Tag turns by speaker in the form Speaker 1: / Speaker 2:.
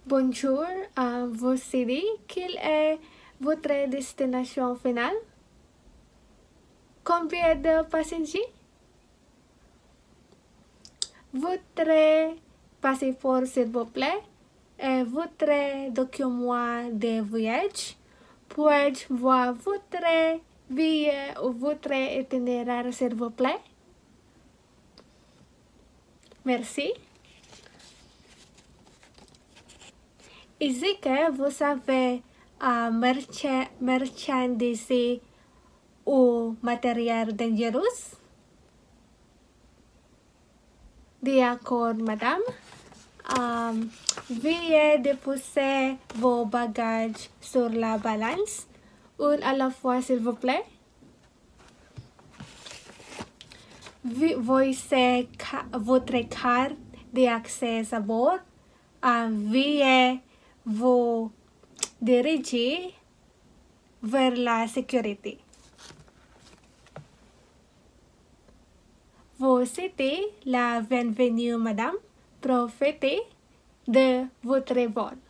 Speaker 1: Bonjour, vous savez quelle est votre destination finale? Combien de passagers? Votre passeport, s'il vous plaît, et votre document de voyage. Puis-je voir votre billet ou votre itinéraire, s'il vous plaît? Merci. Est-ce que vous avez marchandises ou matériel dangereux? D'accord, madame. Veuillez déposer vos bagages sur la balance, une à la fois, s'il vous plaît. Voici votre carte d'accès à bord. Veuillez vous diriger vers la sécurité. Vous souhaitez la bienvenue, madame. Profitez de votre vol.